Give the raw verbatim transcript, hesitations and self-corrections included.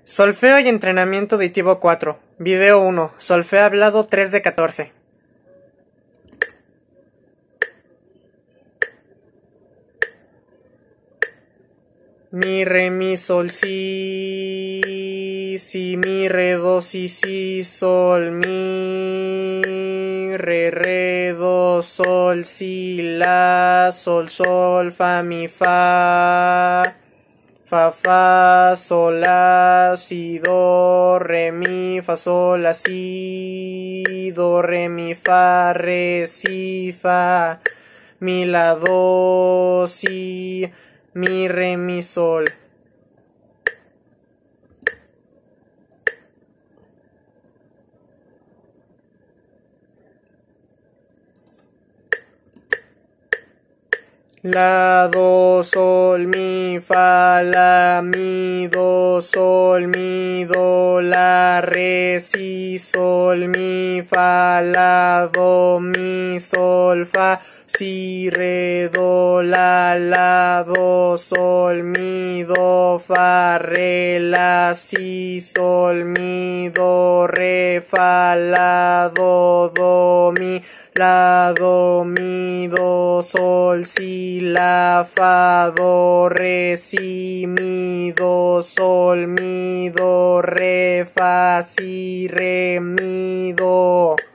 Solfeo y entrenamiento auditivo cuatro. Video uno. Solfeo hablado tres de catorce. Mi, re, mi, sol, si, si, mi, re, do, si, si, sol, mi, re, re, do, sol, si, la, sol, sol, fa, mi, fa, fa, fa, sol, la, si, do, re, mi, fa, sol, la, si, do, re, mi, fa, re, si, fa, mi, la, do, si, mi, re, mi, sol. La, do, sol, mi, fa, la, mi, do, sol, mi, do, la, re, si, sol, mi, fa, la, do, mi, sol, fa, si, re, do, la, la, do, sol, mi, do, fa, re, la, si, sol, mi, do, re, fa, la, do, do, mi, la, do, mi, do, sol, si, la, fa, do, re, si, mi, do, sol, mi, do, re, fa, si, re, mi, do.